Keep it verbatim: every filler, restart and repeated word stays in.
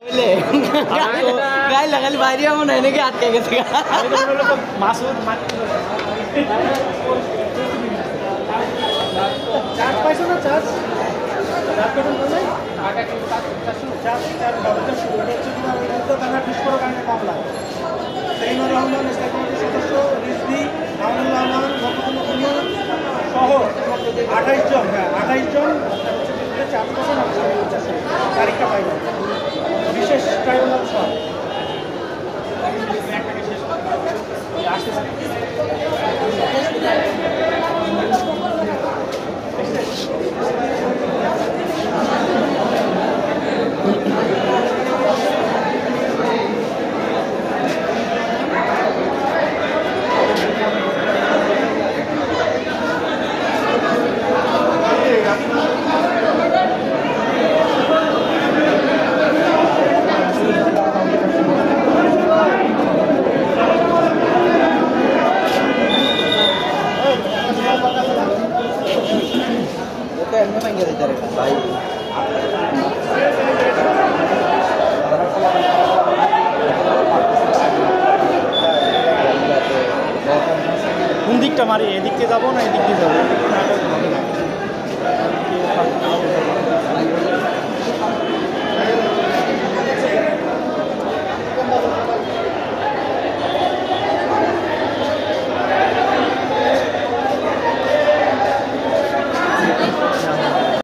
গাইলা খালি বাইরে এমন হয় নাকি আটকে গেছে মাসুদ চার্জ পাইছো না চার্জ সদস্য রিজভি আমিনুল রহমান সহ আঠাইশ জন হ্যাঁ আঠাইশ জন চার পার্সেন্ট তারিখটা পাইল বিশেষ ট্রাইব্যুনাল সহ কোন দিকটা মারি এদিক দিয়ে যাবো না এদিক দিয়ে যাবো